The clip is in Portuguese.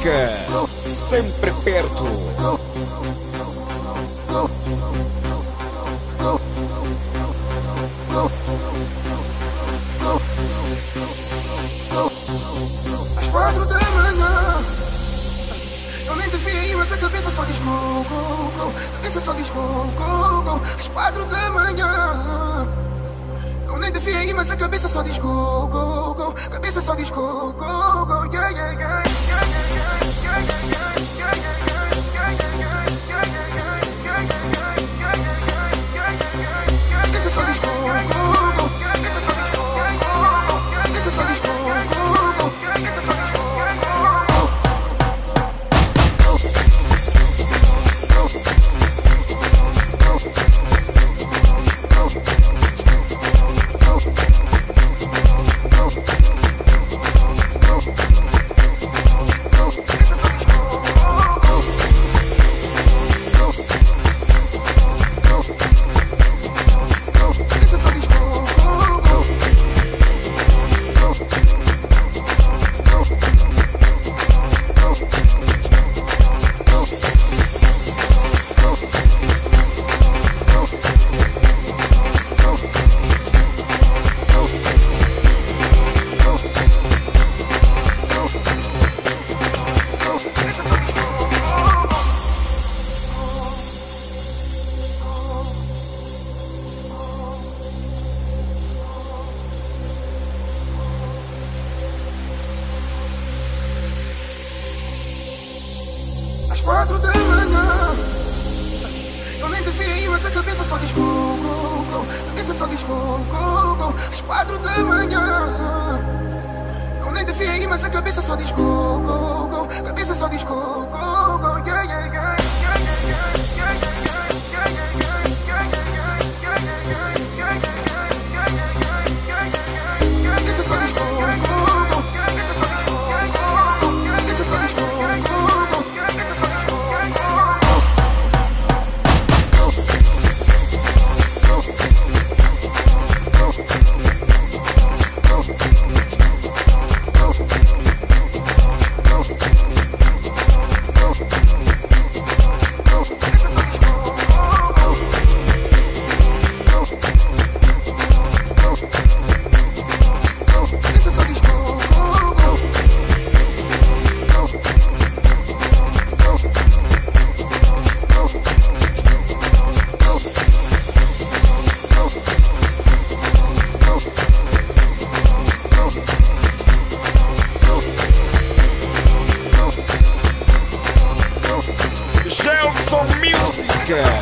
música, sempre perto. Às 4 da manhã, eu nem devia ir, mas a cabeça só diz go, go, go. A cabeça só diz go, go, go. Às 4 da manhã, eu nem devia ir, mas a cabeça só diz go, go, go. A cabeça só diz go, go, go. Yeah, yeah, yeah, yeah, yeah, yeah, yeah, yeah, yeah. A cabeça só diz go, go, go. A cabeça só diz go, go, go. Às 4 da manhã, eu nem devia ir, mas a cabeça só diz go, go, go. A cabeça só diz go, go, go. Às 4 da manhã, eu nem devia ir, mas a cabeça só diz go, go, go. A cabeça só diz go, go, go. Yeah, yeah, yeah, yeah, yeah, yeah, yeah, yeah. A cabeça só diz go, go, go. A cabeça só diz go, go, go. Gelson Música.